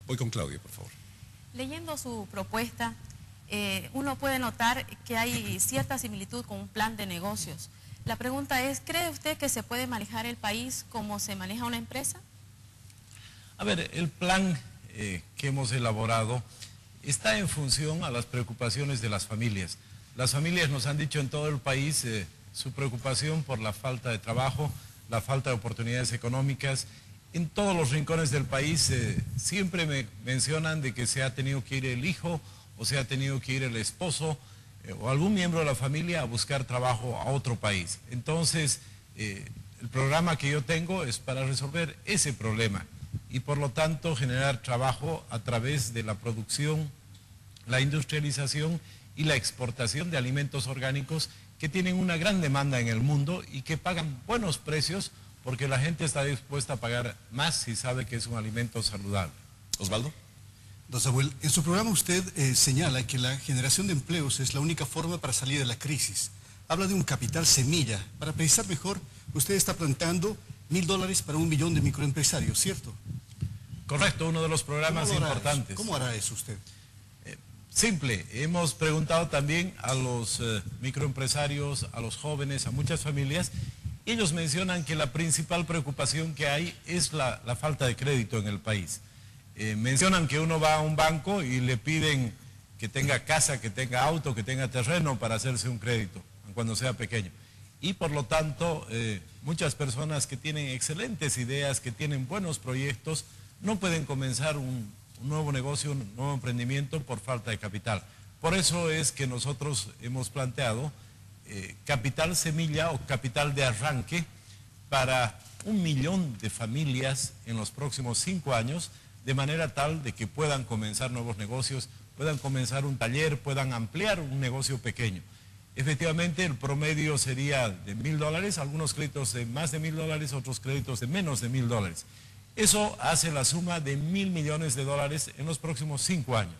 Voy con Claudia, por favor. Leyendo su propuesta, uno puede notar que hay cierta similitud con un plan de negocios. La pregunta es, ¿cree usted que se puede manejar el país como se maneja una empresa? A ver, el plan que hemos elaborado está en función a las preocupaciones de las familias. Las familias nos han dicho en todo el país su preocupación por la falta de trabajo, la falta de oportunidades económicas. En todos los rincones del país siempre me mencionan de que se ha tenido que ir el hijo o se ha tenido que ir el esposo o algún miembro de la familia a buscar trabajo a otro país. Entonces, el programa que yo tengo es para resolver ese problema y por lo tanto generar trabajo a través de la producción, la industrialización y la exportación de alimentos orgánicos que tienen una gran demanda en el mundo y que pagan buenos precios porque la gente está dispuesta a pagar más si sabe que es un alimento saludable. Osvaldo. Don Samuel, en su programa usted señala que la generación de empleos es la única forma para salir de la crisis. Habla de un capital semilla. Para precisar mejor, usted está planteando $1.000 para 1 millón de microempresarios, ¿cierto? Correcto, uno de los programas importantes. ¿Cómo hará eso usted? Simple, hemos preguntado también a los microempresarios, a los jóvenes, a muchas familias. Ellos mencionan que la principal preocupación que hay es la falta de crédito en el país. Mencionan que uno va a un banco y le piden que tenga casa, que tenga auto, que tenga terreno para hacerse un crédito, cuando sea pequeño. Y por lo tanto, muchas personas que tienen excelentes ideas, que tienen buenos proyectos, no pueden comenzar un nuevo negocio, un nuevo emprendimiento por falta de capital. Por eso es que nosotros hemos planteado capital semilla o capital de arranque para 1 millón de familias en los próximos 5 años, de manera tal de que puedan comenzar nuevos negocios, puedan comenzar un taller, puedan ampliar un negocio pequeño. Efectivamente, el promedio sería de $1.000, algunos créditos de más de $1.000, otros créditos de menos de $1.000. Eso hace la suma de $1.000 millones en los próximos 5 años.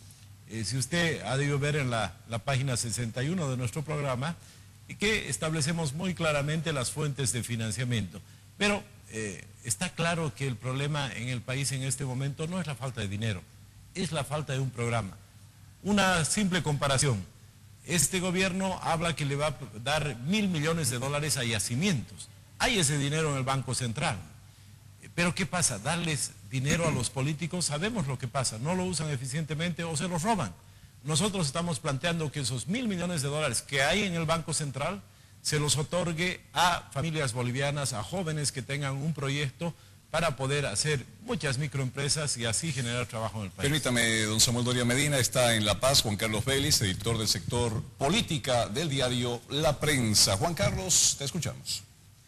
Si usted ha debido ver en la página 61 de nuestro programa, que establecemos muy claramente las fuentes de financiamiento. Pero está claro que el problema en el país en este momento no es la falta de dinero, es la falta de un programa. Una simple comparación. Este gobierno habla que le va a dar $1.000 millones a yacimientos. Hay ese dinero en el Banco Central. Pero ¿qué pasa? Darles dinero a los políticos, sabemos lo que pasa, no lo usan eficientemente o se los roban. Nosotros estamos planteando que esos $1.000 millones que hay en el Banco Central se los otorgue a familias bolivianas, a jóvenes que tengan un proyecto para poder hacer muchas microempresas y así generar trabajo en el país. Permítame, don Samuel Doria Medina, está en La Paz Juan Carlos Vélez, editor del sector política del diario La Prensa. Juan Carlos, te escuchamos.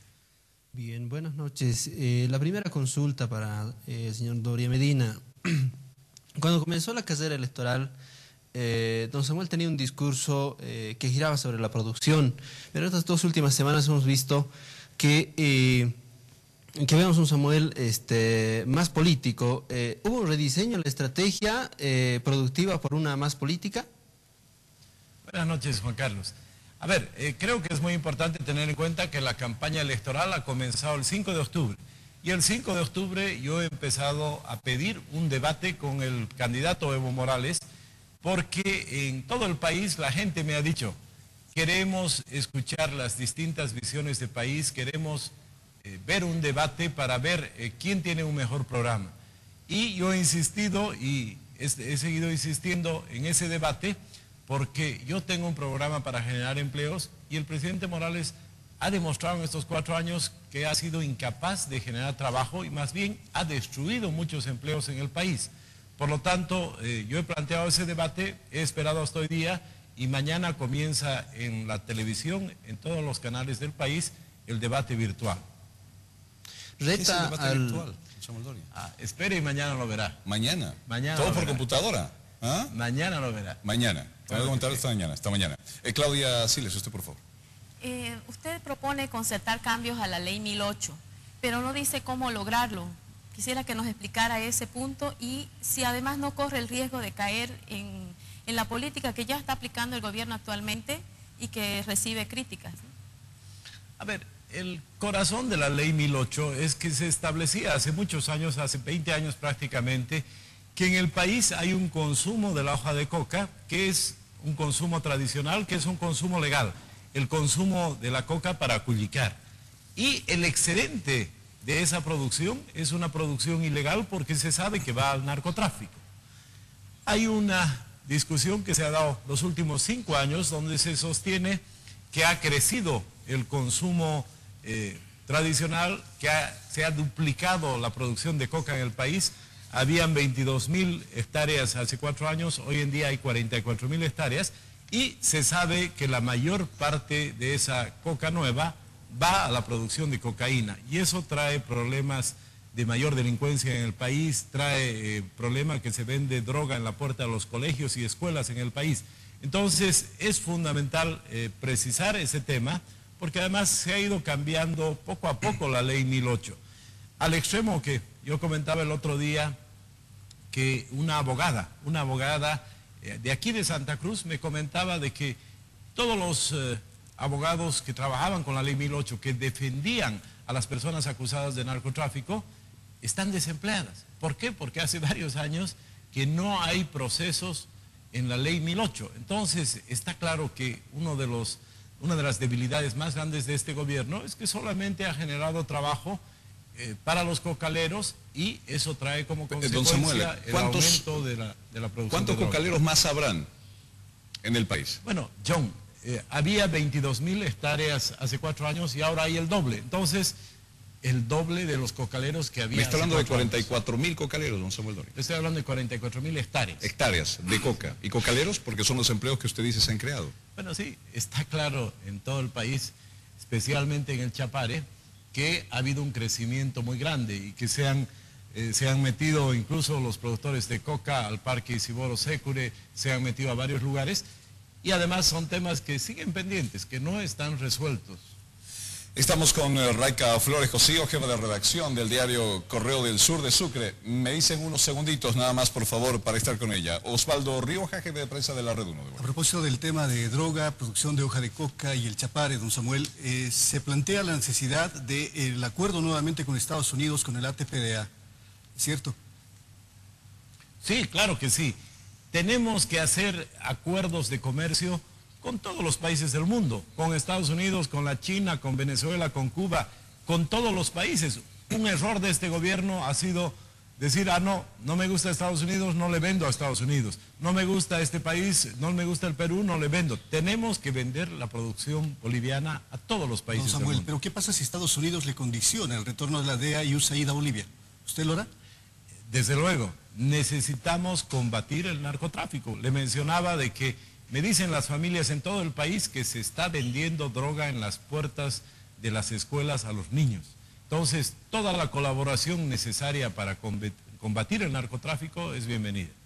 Bien, buenas noches. La primera consulta para el señor Doria Medina. Cuando comenzó la carrera electoral, don Samuel tenía un discurso que giraba sobre la producción, pero estas 2 últimas semanas hemos visto que vemos un Samuel más político. ¿Hubo un rediseño en la estrategia productiva por una más política? Buenas noches, Juan Carlos. A ver, creo que es muy importante tener en cuenta que la campaña electoral ha comenzado el 5 de octubre. Y el 5 de octubre yo he empezado a pedir un debate con el candidato Evo Morales, porque en todo el país la gente me ha dicho, queremos escuchar las distintas visiones de país, queremos ver un debate para ver quién tiene un mejor programa. Y yo he insistido y he seguido insistiendo en ese debate, porque yo tengo un programa para generar empleos y el presidente Morales ha demostrado en estos 4 años que ha sido incapaz de generar trabajo y más bien ha destruido muchos empleos en el país. Por lo tanto, yo he planteado ese debate, he esperado hasta hoy día y mañana comienza en la televisión, en todos los canales del país, el debate virtual. ¿Qué es el debate virtual, Samuel Doria? Espere y mañana lo verá. ¿Mañana? Mañana ¿Todo lo por verá. computadora? ¿Ah? Mañana lo verá. Mañana. Te voy a comentar esta mañana. Claudia Siles, usted por favor. Usted propone concertar cambios a la ley 1008, pero no dice cómo lograrlo. Quisiera que nos explicara ese punto y si además no corre el riesgo de caer en la política que ya está aplicando el gobierno actualmente y que recibe críticas. A ver, el corazón de la ley 1008 es que se establecía hace muchos años, hace 20 años prácticamente, que en el país hay un consumo de la hoja de coca que es un consumo tradicional, que es un consumo legal, el consumo de la coca para culicar. Y el excedente de esa producción es una producción ilegal porque se sabe que va al narcotráfico. Hay una discusión que se ha dado los últimos 5 años donde se sostiene que ha crecido el consumo tradicional, que se ha duplicado la producción de coca en el país. Habían 22.000 hectáreas hace 4 años, hoy en día hay 44.000 hectáreas y se sabe que la mayor parte de esa coca nueva va a la producción de cocaína y eso trae problemas de mayor delincuencia en el país, trae problemas que se vende droga en la puerta de los colegios y escuelas en el país. Entonces es fundamental precisar ese tema porque además se ha ido cambiando poco a poco la ley 1008. Al extremo que yo comentaba el otro día que una abogada de aquí de Santa Cruz me comentaba de que todos los abogados que trabajaban con la ley 1008, que defendían a las personas acusadas de narcotráfico, están desempleadas. ¿Por qué? Porque hace varios años que no hay procesos en la ley 1008. Entonces está claro que una de las debilidades más grandes de este gobierno es que solamente ha generado trabajo para los cocaleros y eso trae como consecuencia Samuel, el aumento de la producción. ¿Cuántos cocaleros más habrán en el país? Bueno, John, había 22.000 hectáreas hace 4 años y ahora hay el doble. Entonces, el doble de los cocaleros que había. Me está hablando de 44.000 cocaleros, don Samuel Doria. Estoy hablando de 44.000 hectáreas. Hectáreas de coca. ¿Y cocaleros? Porque son los empleos que usted dice se han creado. Bueno, sí, está claro en todo el país, especialmente en el Chapare, que ha habido un crecimiento muy grande y que se han metido incluso los productores de coca al Parque Isiboro Secure, se han metido a varios lugares y además son temas que siguen pendientes, que no están resueltos. Estamos con Raica Flores Cosío, jefa de redacción del diario Correo del Sur de Sucre. Me dicen unos segunditos nada más, por favor, para estar con ella. Osvaldo Rioja, jefe de prensa de la Red 1. A propósito del tema de droga, producción de hoja de coca y el Chapare, don Samuel, se plantea la necesidad del acuerdo nuevamente con Estados Unidos, con el ATPDA, ¿cierto? Sí, claro que sí. Tenemos que hacer acuerdos de comercio con todos los países del mundo, con Estados Unidos, con la China, con Venezuela, con Cuba, con todos los países. Un error de este gobierno ha sido decir, no me gusta Estados Unidos, no le vendo a Estados Unidos. No me gusta este país, no me gusta el Perú, no le vendo. Tenemos que vender la producción boliviana a todos los países don Samuel, del mundo. pero ¿qué pasa si Estados Unidos le condiciona el retorno de la DEA y USAID a Bolivia? ¿Usted lo hará? Desde luego, necesitamos combatir el narcotráfico. Le mencionaba de que me dicen las familias en todo el país que se está vendiendo droga en las puertas de las escuelas a los niños. Entonces, toda la colaboración necesaria para combatir el narcotráfico es bienvenida.